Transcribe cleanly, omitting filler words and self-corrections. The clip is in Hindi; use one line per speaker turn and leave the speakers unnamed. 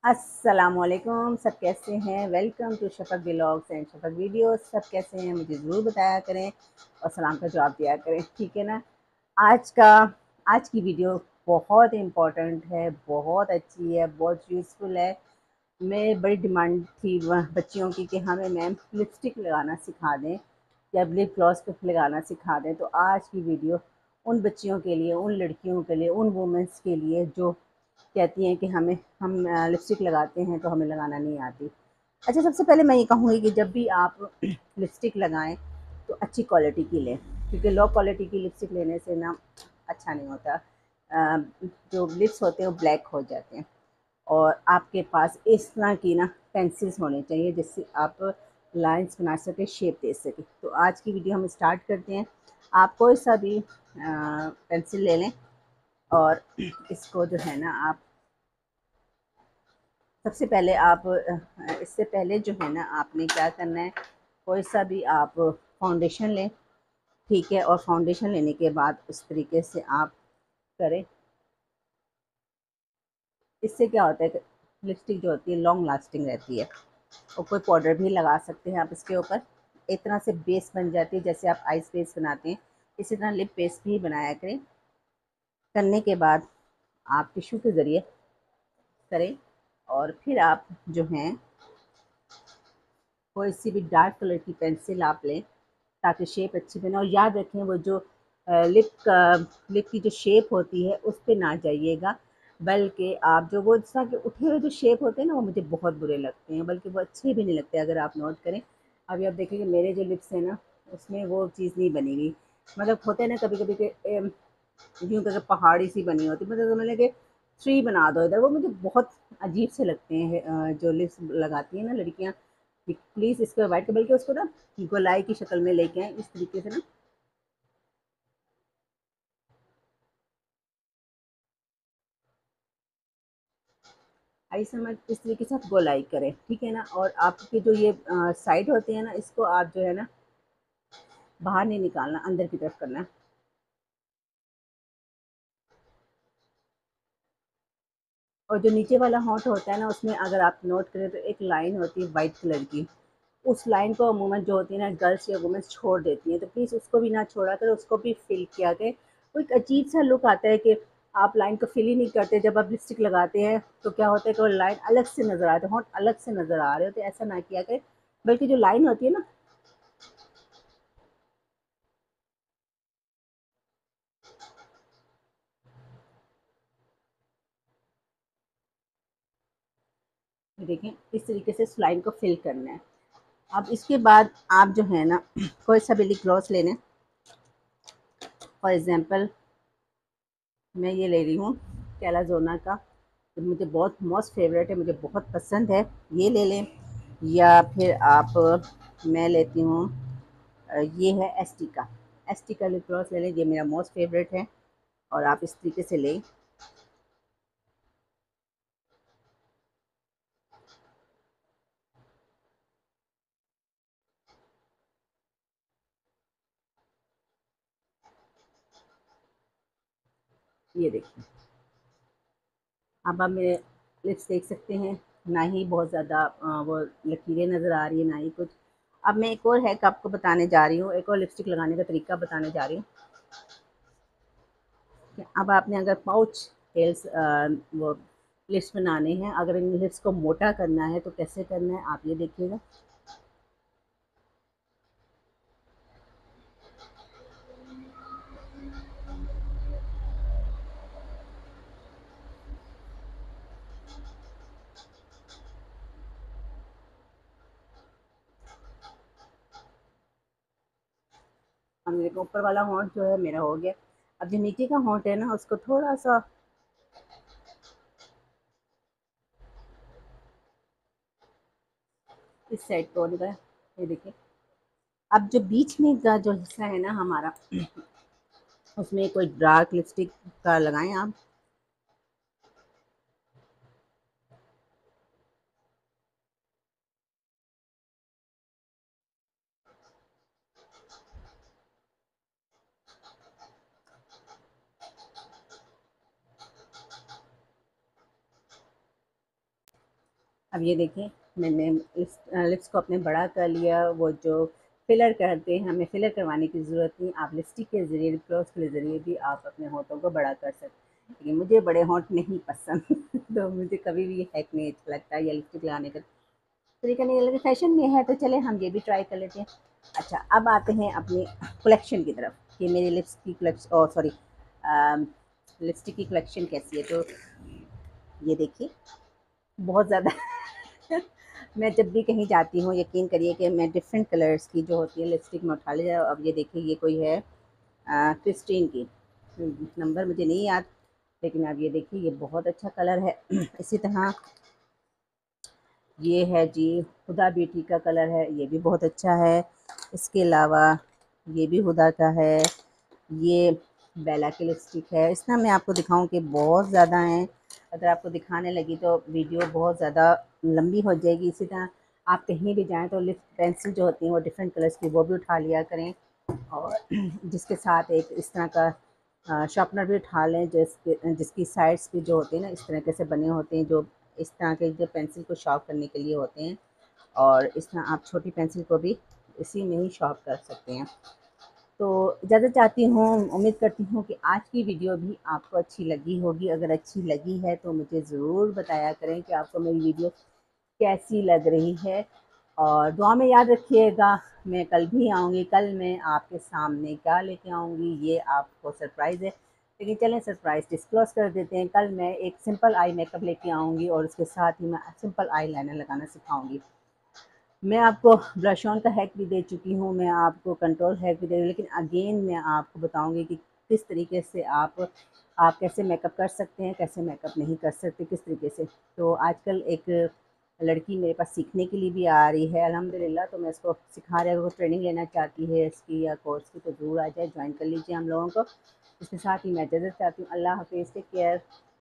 अस्सलामुअलैकुम। सब कैसे हैं? Welcome to Shafaq blogs and Shafaq videos. सब कैसे हैं मुझे ज़रूर बताया करें और सलाम का जवाब दिया करें, ठीक है ना। आज का आज की वीडियो बहुत इम्पोर्टेंट है, बहुत अच्छी है, बहुत यूज़फुल है। मैं बड़ी डिमांड थी बच्चियों की कि हमें मैम लिपस्टिक लगाना सिखा दें या लिप ग्लॉस पे लगाना सिखा दें। तो आज की वीडियो उन बच्चियों के लिए, उन लड़कियों के लिए, उन वुमेंस के लिए जो कहती हैं कि हम लिपस्टिक लगाते हैं तो हमें लगाना नहीं आती। अच्छा, सबसे पहले मैं ये कहूँगी कि जब भी आप लिपस्टिक लगाएं तो अच्छी क्वालिटी की लें, क्योंकि लो क्वालिटी की लिपस्टिक लेने से ना अच्छा नहीं होता। जो लिप्स होते हैं वो ब्लैक हो जाते हैं। और आपके पास इस तरह की ना पेंसिल्स होनी चाहिए जिससे आप लाइंस बना सके, शेप दे सके। तो आज की वीडियो हम स्टार्ट करते हैं। आप कोई सा भी पेंसिल ले लें और इसको जो है ना आप सबसे पहले इससे पहले जो है ना आपने क्या करना है, कोई सा भी आप फाउंडेशन लें, ठीक है। और फाउंडेशन लेने के बाद उस तरीके से आप करें। इससे क्या होता है कि लिपस्टिक जो होती है लॉन्ग लास्टिंग रहती है। और कोई पाउडर भी लगा सकते हैं आप इसके ऊपर। एक तरह से बेस बन जाती है, जैसे आप आइस बेस बनाते हैं इसी तरह लिप बेस भी बनाया करें। करने के बाद आप टिश्यू के ज़रिए करें और फिर आप जो हैं कोई सी भी डार्क कलर की पेंसिल आप लें ताकि शेप अच्छी बने। और याद रखें वो जो लिप की जो शेप होती है उस पे ना जाइएगा, बल्कि आप जो वो जिस तरह के उठे हुए जो शेप होते हैं ना वो मुझे बहुत बुरे लगते हैं, बल्कि वो अच्छे भी नहीं लगते। अगर आप नोट करें, अभी आप देखेंगे मेरे जो लिप्स हैं ना उसमें वो चीज़ नहीं बनी हुई। मतलब होते हैं ना कभी कभी के यूँ करके पहाड़ी सी बनी होती, मतलब समझ लें कि ट्री बना दो इधर, वो मुझे बहुत अजीब से लगते हैं। जो लिप्स लगाती हैं ना लड़कियाँ, प्लीज़ इसको अवॉइड कर, बल्कि उसको ना गोलाई की शक्ल में लेके आए इस तरीके से ना। आई समझ, इस तरीके से आप गोलाई करें, ठीक है ना। और आपके जो ये साइड होते हैं ना इसको आप जो है ना बाहर नहीं निकालना, अंदर की तरफ करना है। और जो नीचे वाला होंठ होता है ना उसमें अगर आप नोट करें तो एक लाइन होती है वाइट कलर की। उस लाइन को अमूमन जो होती है ना गर्ल्स या वुमेन्स छोड़ देती हैं, तो प्लीज़ उसको भी ना छोड़ा करें, उसको भी फिल किया करें। वो एक अजीब सा लुक आता है कि आप लाइन को फिल ही नहीं करते। जब आप लिपस्टिक लगाते हैं तो क्या होता है कि वो लाइन अलग से नज़र आते हैं, होंठ अलग से नज़र आ रहे होते हैं। ऐसा ना किया करें, बल्कि जो लाइन होती है ना, देखें इस तरीके से इस लाइन को फिल करना है। अब इसके बाद आप जो है ना कोई सा भी लिप ग्लॉस ले लें। फॉर एग्ज़ाम्पल मैं ये ले रही हूँ कैलाज़ोना का, तो मुझे बहुत मोस्ट फेवरेट है, मुझे बहुत पसंद है, ये ले लें। या फिर आप मैं लेती हूँ ये है एस टी का लिप ग्लॉस ले लें, ये मेरा मोस्ट फेवरेट है। और आप इस तरीके से लें। ये देखिए, अब आप मेरे लिप्स देख सकते हैं, ना ही बहुत ज़्यादा वो लकीरें नज़र आ रही है ना ही कुछ। अब मैं एक और हैक आपको बताने जा रही हूँ, एक और लिपस्टिक लगाने का तरीका बताने जा रही हूँ। अब आपने अगर पाउच हेल्स वो लिप्स बनाने हैं, अगर इन लिप्स को मोटा करना है तो कैसे करना है आप ये देखिएगा। हम देखो ऊपर वाला होंठ जो है मेरा हो गया। अब जो नीचे का होंठ है ना उसको थोड़ा सा इस साइड को हो गया, ये देखिए। अब जो बीच में का जो हिस्सा है ना हमारा, उसमें कोई डार्क लिपस्टिक का लगाएं आप। अब ये देखें, मैंने लिप्स को अपने बड़ा कर लिया। वो जो फिलर करते हैं, हमें फिलर करवाने की ज़रूरत नहीं, आप लिपस्टिक के ज़रिए, लिप ग्लॉस के ज़रिए भी आप अपने होठों को बड़ा कर सकते हैं। लेकिन मुझे बड़े होंठ नहीं पसंद तो मुझे कभी भी हैक नहीं अच्छा लगता, या लिपस्टिक लगाने का तरीका नहीं लगता। फैशन में है तो चले हम ये भी ट्राई कर लेते हैं। अच्छा, अब आते हैं अपनी कलेक्शन की तरफ कि मेरी लिप्स की कलेक्शन, और सॉरी, लिपस्टिक की कलेक्शन कैसी है। तो ये देखिए, बहुत ज़्यादा मैं जब भी कहीं जाती हूँ, यकीन करिए कि मैं डिफरेंट कलर्स की जो होती है लिपस्टिक में उठा ले जाओ। अब ये देखिए, ये कोई है क्रिस्टीन की, नंबर मुझे नहीं याद, लेकिन अब ये देखिए, ये बहुत अच्छा कलर है। इसी तरह ये है जी, हुदा ब्यूटी का कलर है, ये भी बहुत अच्छा है। इसके अलावा ये भी हुदा का है। ये बेला की लिपस्टिक है। इस तरह मैं आपको दिखाऊं कि बहुत ज़्यादा हैं। अगर आपको दिखाने लगी तो वीडियो बहुत ज़्यादा लंबी हो जाएगी। इसी तरह आप कहीं भी जाएं तो लिप पेंसिल जो होती हैं वो डिफरेंट कलर्स की, वो भी उठा लिया करें। और जिसके साथ एक इस तरह का शार्पनर भी उठा लें, जिसकी साइड्स भी जो होते हैं ना, इस तरीके से बने होते हैं, जो इस तरह के जो पेंसिल को शार्प करने के लिए होते हैं। और इस तरह आप छोटी पेंसिल को भी इसी में ही शार्प कर सकते हैं। तो इजाज़त चाहती हूँ, उम्मीद करती हूँ कि आज की वीडियो भी आपको अच्छी लगी होगी। अगर अच्छी लगी है तो मुझे ज़रूर बताया करें कि आपको मेरी वीडियो कैसी लग रही है। और दुआ में याद रखिएगा, मैं कल भी आऊँगी। कल मैं आपके सामने क्या लेके आऊँगी ये आपको सरप्राइज़ है, लेकिन चलें सरप्राइज़ डिस्क्लोज़ कर देते हैं। कल मैं एक सिंपल आई मेकअप लेके आऊँगी और उसके साथ ही मैं सिंपल आई लाइनर लगाना सिखाऊँगी। मैं आपको ब्लश ऑन का हैक भी दे चुकी हूँ, मैं आपको कंट्रोल हैक भी दे रही हूँ, लेकिन अगेन मैं आपको बताऊँगी कि किस तरीके से आप कैसे मेकअप कर सकते हैं, कैसे मेकअप नहीं कर सकते, किस तरीके से। तो आजकल एक लड़की मेरे पास सीखने के लिए भी आ रही है अल्हम्दुलिल्लाह, तो मैं इसको सिखा रही हूँ। अगर वो ट्रेनिंग लेना चाहती है इसकी या कोर्स की तो ज़रूर आ जाए, ज्वाइन कर लीजिए हम लोगों को। इसके साथ ही मैं इजाज़त चाहती हूँ। अल्लाह हाफ़िज़, टेक केयर।